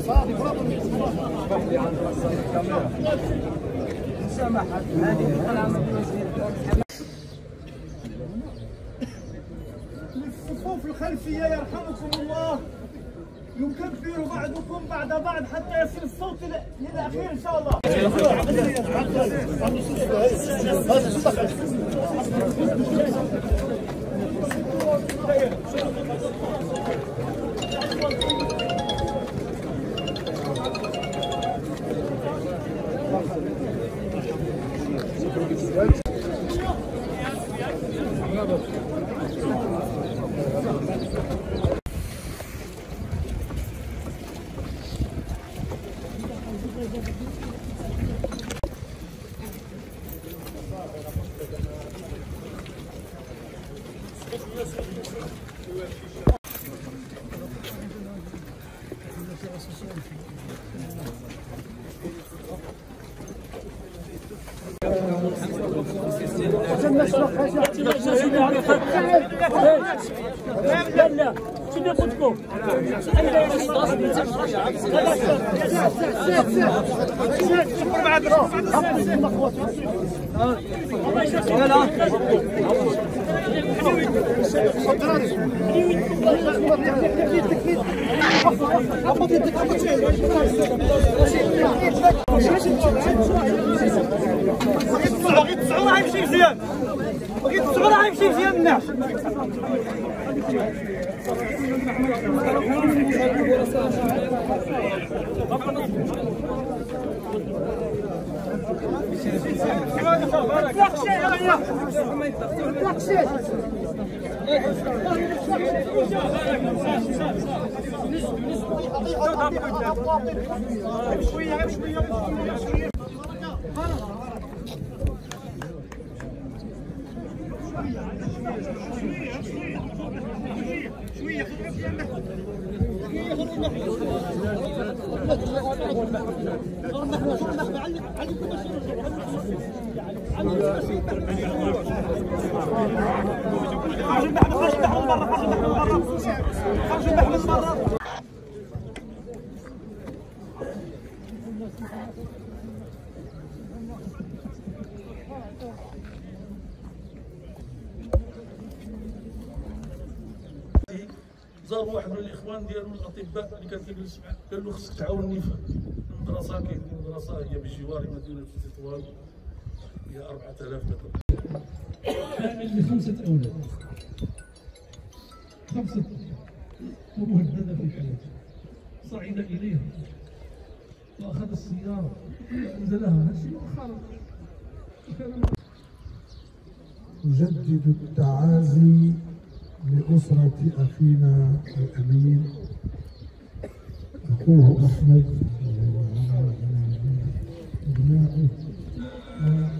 الصفوف الخلفية يرحمكم الله، يكبر بعضكم بعد بعض حتى يصل الصوت للأخير إن شاء الله. لا شنو قلت لكم؟ بغيت الصغير يمشي مزيان، بغيت الصغير يمشي مزيان الناس. زار واحد من الاخوان ديالو الاطباء اللي كان كيجلس معاه قال له خصك تعاونني في المدرسه. كاين المدرسه هي بجوار مدينه تطوان، هي 4000 متر. حامل ل5 أولاد، 5 ومهدده في حياته، صعد اليها واخذ السياره انزلها. هذا شيء مؤخرا. أجدد التعازي لأسرة أخينا الأمين أخوه أحمد وأبنائه